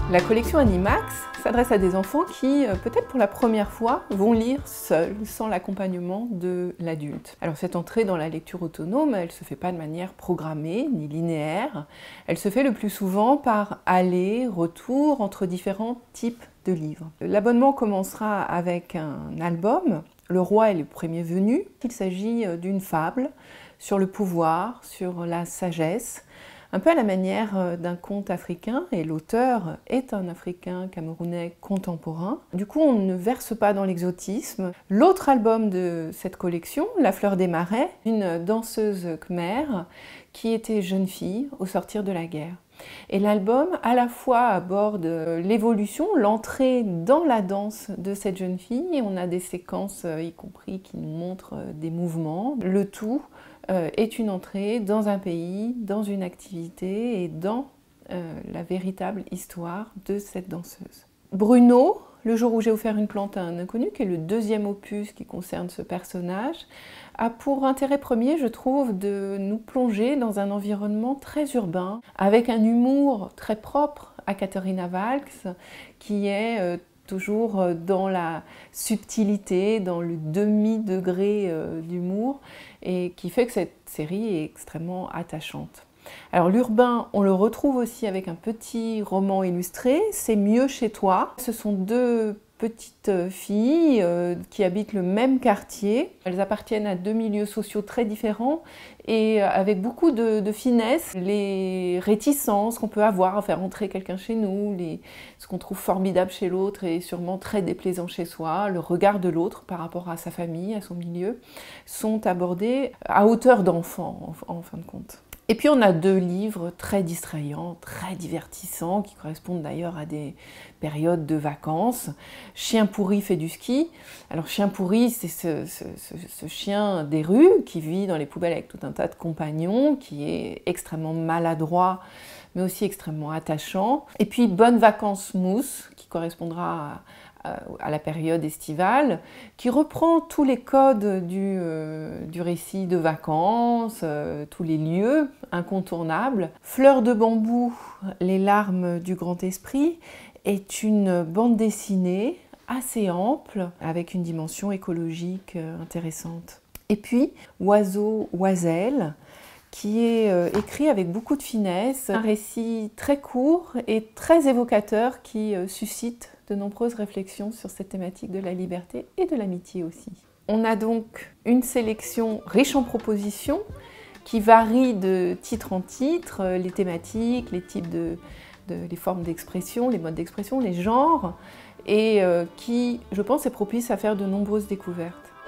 La collection Animax s'adresse à des enfants qui, peut-être pour la première fois, vont lire seuls, sans l'accompagnement de l'adulte. Alors cette entrée dans la lecture autonome, elle ne se fait pas de manière programmée ni linéaire. Elle se fait le plus souvent par aller-retour entre différents types de livres. L'abonnement commencera avec un album, Le roi est le premier venu. Il s'agit d'une fable sur le pouvoir, sur la sagesse, un peu à la manière d'un conte africain, et l'auteur est un Africain camerounais contemporain. Du coup, on ne verse pas dans l'exotisme. L'autre album de cette collection, La fleur des marais, une danseuse khmer qui était jeune fille au sortir de la guerre. Et l'album, à la fois, aborde l'évolution, l'entrée dans la danse de cette jeune fille, et on a des séquences, y compris, qui nous montrent des mouvements. Le tout est une entrée dans un pays, dans une activité et dans la véritable histoire de cette danseuse. Bruno, Le jour où j'ai offert une plante à un inconnu, qui est le deuxième opus qui concerne ce personnage, a pour intérêt premier, je trouve, de nous plonger dans un environnement très urbain, avec un humour très propre à Katharina Walksz, qui est toujours dans la subtilité, dans le demi-degré d'humour, et qui fait que cette série est extrêmement attachante. Alors l'urbain, on le retrouve aussi avec un petit roman illustré, C'est mieux chez toi. Ce sont deux petites filles qui habitent le même quartier. Elles appartiennent à deux milieux sociaux très différents et avec beaucoup de finesse. Les réticences qu'on peut avoir à faire entrer quelqu'un chez nous, ce qu'on trouve formidable chez l'autre et sûrement très déplaisant chez soi, le regard de l'autre par rapport à sa famille, à son milieu, sont abordés à hauteur d'enfant en fin de compte. Et puis on a deux livres très distrayants, très divertissants, qui correspondent d'ailleurs à des périodes de vacances. Chien pourri fait du ski. Alors Chien pourri, c'est ce chien des rues qui vit dans les poubelles avec tout un tas de compagnons, qui est extrêmement maladroit, mais aussi extrêmement attachant. Et puis Bonnes vacances mousse, qui correspondra à la période estivale, qui reprend tous les codes du récit de vacances, tous les lieux incontournables. Fleur de bambou, Les larmes du grand esprit, est une bande dessinée assez ample, avec une dimension écologique intéressante. Et puis, Oiseau, oiselle, qui est écrit avec beaucoup de finesse, un récit très court et très évocateur qui suscite de nombreuses réflexions sur cette thématique de la liberté et de l'amitié aussi. On a donc une sélection riche en propositions qui varie de titre en titre, les thématiques, les types les formes d'expression, les modes d'expression, les genres, et qui, je pense, est propice à faire de nombreuses découvertes.